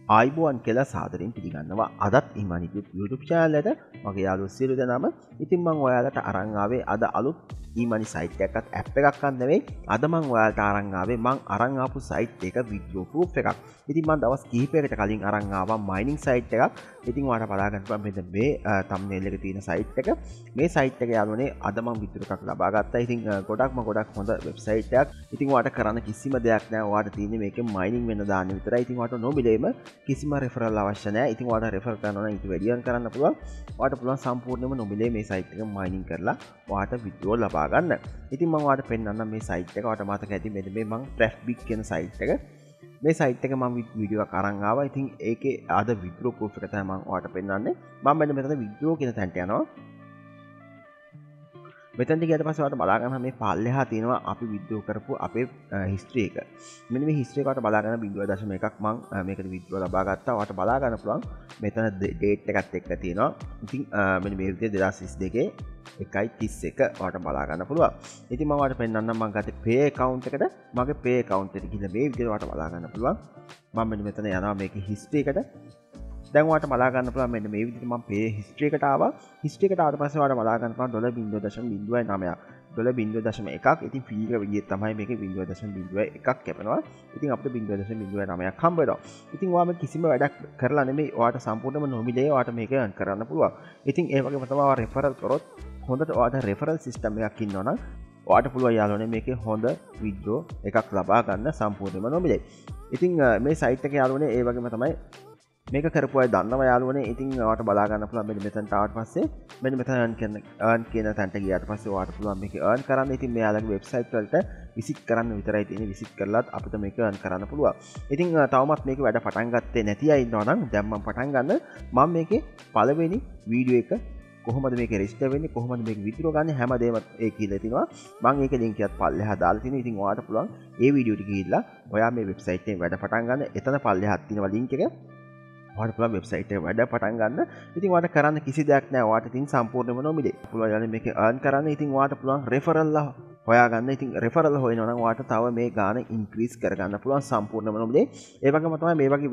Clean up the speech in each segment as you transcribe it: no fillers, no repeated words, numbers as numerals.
ආයිබෝවන් කියලා සාදරයෙන් පිළිගන්නවා. අදත් ඉමානි YouTube channel එකට මගේ යාළුවෝ සියලු දෙනාම ඉතින් මම ඔයාලට අරන් ආවේ අද අලුත් ඊමනි site එකක්වත් app එකක් ගන්න නෙවෙයි. අද මම ඔයාලට අරන් ආවේ මම අරන් ආපු site එක withdraw proof එකක්. ඉතින් මම දවස් කිහිපයකට කලින් අරන් ආවා mining site එකක්. ඉතින් ඔයාලට බලා ගන්න පුළුවන් මෙන්න මේ thumbnail එකේ තියෙන site එක. මේ site එක යාළුවනේ අද මම withdraw එකක් ලබා ගත්තා. ඉතින් ගොඩක් හොඳ website එකක්. ඉතින් ඔයාලට කරන්න කිසිම දෙයක් නැහැ. ඔයාලට තියෙන්නේ මේකේ mining වෙන දාන්න විතරයි. ඉතින් ඔයාලට නොමිලේම කිසිම referral අවශ්‍ය නැහැ. ඉතින් ඔයාලට refer කරනවා නම් ඊට වැඩියෙන් කරන්න පුළුවන්. ඔයාලට පුළුවන් සම්පූර්ණයෙන්ම නොමිලේ මේ site එක mining කරලා ඔයාලට withdraw ලබා ගන්න. ඉතින් මම ඔයාලට පෙන්නන්නම් මේ site එක. ඔයාලට මතක ඇති මෙන්න මේ මම proofe කියන site එක. මේ site එක මම වීඩියෝ එකක් අරන් ආවා. ඉතින් ඒකේ අද withdraw proof එක තමයි මම ඔයාලට පෙන්නන්නේ. මම මෙන්න මෙතන withdraw කියන තැනට යනවා. මෙතනට ගියට පස්සේ ඔයාලට බලා ගන්න මේ පල්ලෙහා තියෙනවා අපි withdraw කරපු අපේ history එක. මෙන්න මේ history එක ඔයාලට බලා ගන්න 0.1ක් මම මේකට withdraw ලබා ගත්තා. ඔයාලට බලා ගන්න පුළුවන් මෙතන date එකත් එක්ක තියෙනවා. ඉතින් මෙන්න මේ විදිහට 2022 1.31 ඔයාලට බලා ගන්න පුළුවන්. ඉතින් මම ඔයාලට පෙන්නන්නම් මම ගත්තේ pay account එකට. මගේ pay account එකට ගිහින් මේ විදිහට ඔයාලට බලා ගන්න පුළුවන්. මම මෙන්න මෙතන යනවා මේකේ history එකට. දැන් ඔයාලට බලා ගන්න පුළුවන් මෙන්න මේ විදිහට මම pay history එකට ආවා. history එකට ආවට පස්සේ ඔයාලට බලා ගන්න පුළුවන් $0.09. $0.1. ඉතින් ෆී එක විදිහට තමයි මේකේ 0.01ක් කැපෙනවා. ඉතින් අපිට 0.09ක් හම්බ වෙනවා. ඉතින් ඔයාම කිසිම වැඩක් කරලා නෙමෙයි ඔයාලට සම්පූර්ණයෙන්ම නොමිලේ ඔයාලට මේක earn කරන්න පුළුවන්. ඉතින් ඒ වගේම තමයි ඔයා referral කරොත් හොඳට ඔයාලට referral system එකක් ඉන්නවනම් ඔයාලට පුළුවන් යාළුවනේ මේකේ හොඳ withdraw එකක් ලබා ගන්න සම්පූර්ණයෙන්ම නොමිලේ. ඉතින් මේ site එක යාළුවනේ ඒ වගේම තමයි මේක කරපු අය දන්නවා යාළුවනේ. ඉතින් ඔයාලට බලා ගන්න පුළුවන් මෙන්න මෙතනට ආවට පස්සේ මෙන්න මෙතන earn කියන තැනට ගියාට පස්සේ ඔයාලට පුළුවන් මේක earn කරන්න. ඉතින් මෙයාලගේ වෙබ්සයිට් වලට විසිට් කරන්න විතරයි තියෙන්නේ. විසිට් කරලත් අපිට මේක earn කරන්න පුළුවන්. ඉතින් තවමත් මේක වැඩ පටන් ගත්තේ නැති අය ඉන්නවා නම් දැන් මම පටන් ගන්න. මම මේකේ පළවෙනි වීඩියෝ එක කොහොමද මේක රෙජිස්ටර් වෙන්නේ කොහොමද මේක විත්ඩ්‍රෝ ගන්න හැමදේම ඒ කියලා තිනවා. මම ඒකේ ලින්ක් එකත් පල්ලෙහා දාලා තිනවා. ඉතින් ඔයාලට පුළුවන් ඒ වීඩියෝ ටික ගිහිල්ලා ඔයා මේ වෙබ්සයිට් එකේ වැඩ පටන් ගන්න. එතන පල්ලෙහාත් තියෙනවා ලින්ක් එක. ඔයාලට පුළුවන් වෙබ්සයිට් එක වැඩ පටන් ගන්න. ඉතින් ඔයාලට කරන්න කිසි දෙයක් නැහැ. ඔයාලට ඉතින් සම්පූර්ණයෙන්ම නොමිලේ. පුළුවන් යන්නේ මේක earn කරන්න. ඉතින් ඔයාලට පුළුවන් referral හොයාගන්න. ඉතින් referral හොයනවා නම් ඔයාලට තව මේ ගාණ increase කරගන්න පුළුවන් සම්පූර්ණයෙන්ම නොමිලේ. ඒ වගේම තමයි මේ වගේ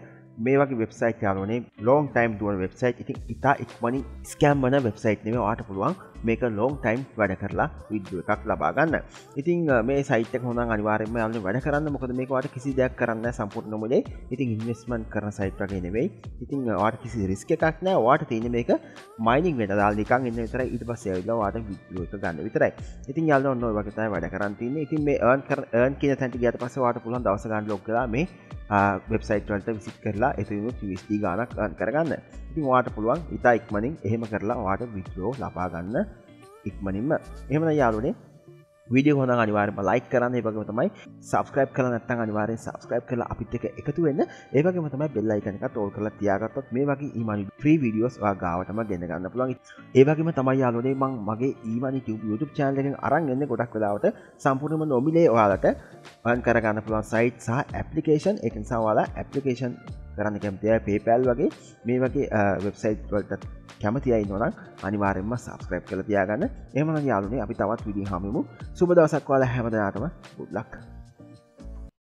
වෙබ්සයිට් යාළුවනේ long time දුවන වෙබ්සයිට්. ඉතින් ඉතා ඉක්මනින් ස්කෑම් වෙන වෙබ්සයිට් නෙමෙයි. ඔයාලට පුළුවන් මේක long time වැඩ කරලා වීඩියෝ එකක් ලබා ගන්න. ඉතින් මේ site එක හොඳන් අනිවාර්යයෙන්ම යාළුවනේ වැඩ කරන්න. මොකද මේක ඔයාලට කිසි දෙයක් කරන්න නැහැ සම්පූර්ණ නොමිලේ. ඉතින් ඉන්වෙස්ට්මන්ට් කරන site වගේ නෙවෙයි. ඉතින් ඔයාලට කිසි රිස්ක් එකක් නැහැ. ඔයාලට තියෙන්නේ මේක mining වෙන දාලා නිකන් ඉන්න විතරයි. ඊට පස්සේ ආවිලා ඔයාලට වීඩියෝ එක ගන්න විතරයි. ඉතින් යාළුවෝ ඔන්න ඔය වගේ තමයි වැඩ කරන් තින්නේ. ඉතින් මේ earn කියන තැනට ගියාට පස්සේ ඔයාලට පුළුවන් දවස ගන්න ලොග් කරලා මේ වෙබ්සයිට් වලට විසිට් කරලා එතනිනුත් USD ගාණක් earn කරගන්න. ඉතින් ඔයාලට පුළුවන් ඉතා ඉක්මනින් එහෙම කරලා ඔයාලට withdraw ලබා ගන්න ඉක්මනින්ම. එහෙමනම් යාළුවනේ වීඩියෝ හොඳන් අනිවාර්යෙන්ම like කරන්න. ඒ වගේම තමයි subscribe කරලා නැත්නම් අනිවාර්යෙන් subscribe කරලා අපිත් එක්ක එකතු වෙන්න. ඒ වගේම තමයි bell icon එකත් all කරලා තියාගත්තොත් මේ වගේ ඊමනි free videos ඔයා ගාවටම ගෙන ගන්න පුළුවන්. ඒ වගේම තමයි යාළුවනේ මම මගේ ඊමනි YouTube channel එකෙන් අරන් එන්නේ ගොඩක් වෙලාවට සම්පූර්ණයෙන්ම නොමිලේ ඔයාලට earn කරගන්න පුළුවන් site සහ application. ඒක නිසා ඔයාලා application කරන්න කැමති අය PayPal වගේ මේ වගේ වෙබ්සයිට් වලට කැමති අය ඉන්නවා නම් අනිවාර්යෙන්ම subscribe කරලා තියාගන්න. එහෙමනම් යාළුවනේ අපි තවත් වීඩියෝ හමුවෙමු. සුබ දවසක් ඔයාලා හැමදාටම good luck.